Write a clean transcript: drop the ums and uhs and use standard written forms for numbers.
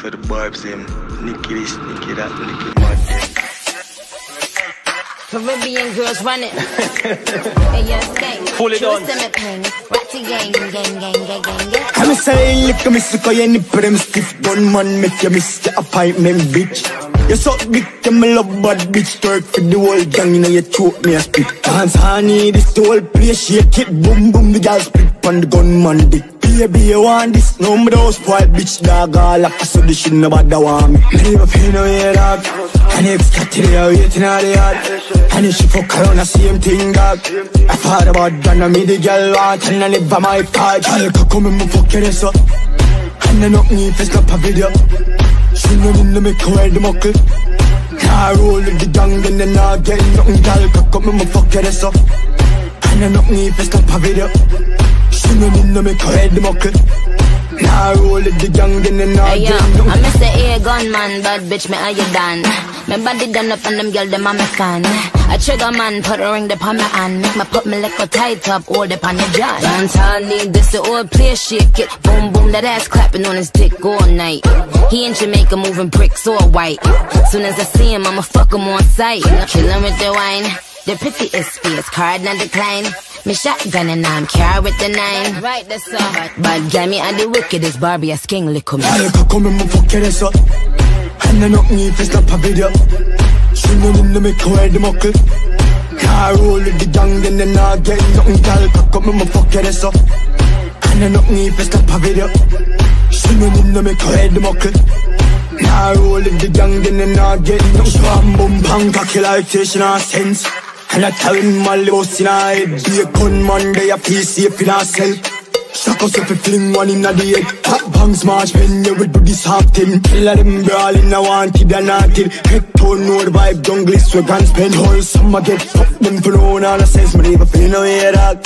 for the barbs them. Nicki this, Nicki that, Nicki Minaj. Caribbean girls run it. Hey, yo, Skeng. Fully done. Ratty gang. I'm saying, look, I'm sick any prim stiff gunman, make you miss the appointment, bitch. You so big, you me love bad bitch. Twerk for the whole gang, you know you choke me a spit. Dance honey, this the whole place, shake it, boom boom, the girl split on the gunman dick. Baby, you want this? No, me those spoiled bitch dog, all like I saw the shit nobody want me. Never feel no way, dog. And if got to the waiting at the yard. And if she fuck around the same thing, dog. I thought about that, and me the girl want, and I live by my car. Girl, can come and me fuck you this up. And I knock me if it's not a video. She know me, me wear the muckle. Car roll with the gang, and then I get nothing, girl, can come and me fuck you this up. And I knock me if it's not a video. She know me, me wear the muckle. Car roll with the gang, and then I get nothing. I miss the air gun man, bad bitch, me how you done? My body done up and them girl, them a me fan. A trigger man, put a ring upon my hand. Make me put me Likkle tight up, hold up on the jaw. Dance all need this, the old place, shake it. Boom, boom, that ass clapping on his dick all night. He in Jamaica moving bricks all white. Soon as I see him, I'ma fuck him on sight. Chillin' with the wine. The pretty is fierce, card not decline. Me shotgun and I'm car with the 9. Right, that's all. But damn me, I the wickedest Barbie, a Skeng Likkle me. Girl, can come and me fuck you this up. And I knock me if it's not a video. She know me, me wear the muckle. Car roll with the gang, and then I get nothing, girl, can come and me fuck you this up. And I knock me if it's not a video. She know me, me wear the muckle. Car roll with the gang, and then I get nothing. Bam, boom, bang, cocky like fish in a sense. And I tell him my loss in a head. Be a gunman, they a piece safe in herself. Shock us if you fling one in the head. Hot bang smash when you will do this half thing. Kill of them brawling, I wanted and until. Head tone, no the vibe, jungle, swag and spend. Whole summer get fucked, them for no one, all I says, me never feel no way, dog.